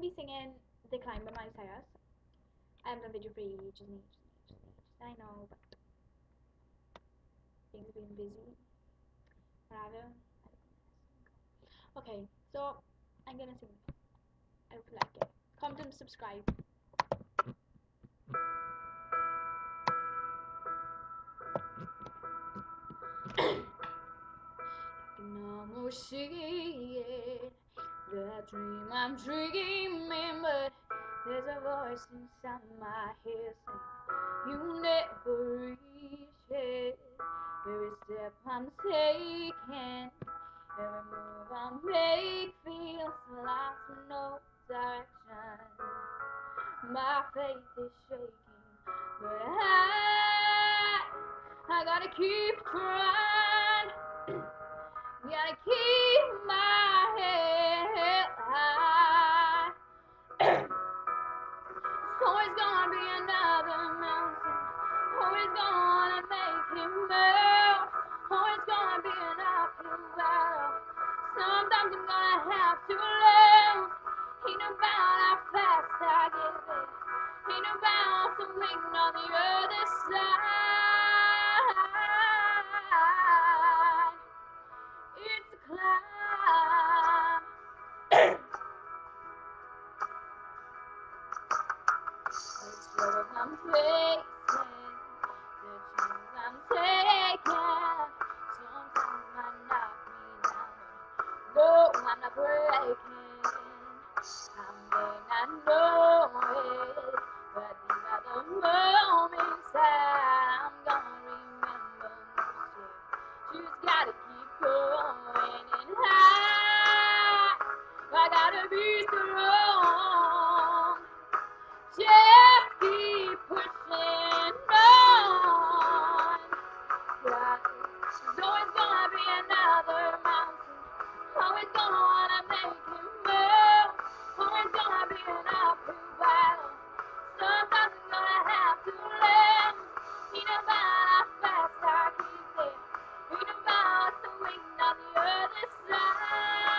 gonna be singing The Climb by Miley Cyrus. I haven't done video for ages and ages and ages and ages. I know, but things have been busy. Rather. Okay, so I'm gonna sing. I hope you like it. Comment and subscribe. No more seeing that dream I'm dreaming, but there's a voice inside my head saying you never reach it. Every step I'm taking, every move I make feels lost with no direction. My faith is shaking, but I gotta keep trying. Gotta keep my head high. It's always gonna be another mountain. Always gonna make it move. Always gonna be an uphill battle. Sometimes I'm gonna have to lose. Ain't about how fast I get there. Ain't about some waiting on the other side. It's a climb. The struggles I'm facing, the chances I'm taking, sometimes might knock me down, but no, I'm not breaking. I may not know it, but these are the moments that I'm gonna remember most. Just gotta keep going and high. I gotta be strong. Just keep pushing on. Yeah, there's always gonna be another mountain. Always gonna wanna make it move. Always gonna be an uphill battle. Sometimes I'm gonna have to live. Ain't about how fast I get there. Ain't about some waiting on the other side.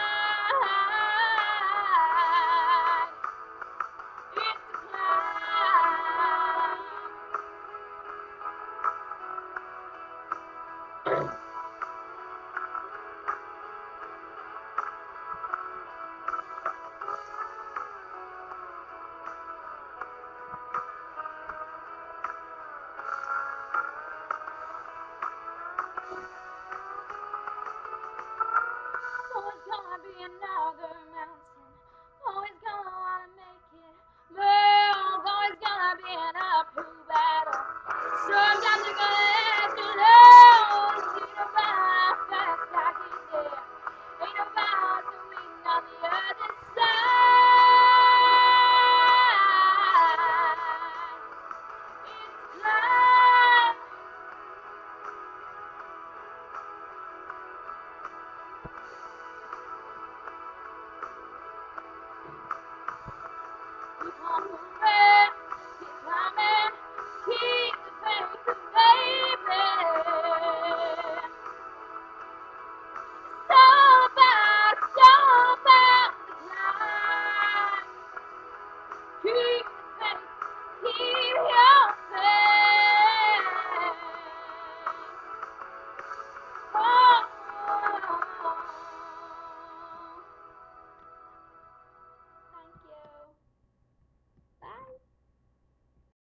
It's a climb. Always gonna be another mountain. Always gonna wanna make it move. Always gonna be an uphill battle. Sometimes you're gonna have to lose. Ain't about how fast I get there. Ain't about the waiting on the other side. It's climb. Keep on moving.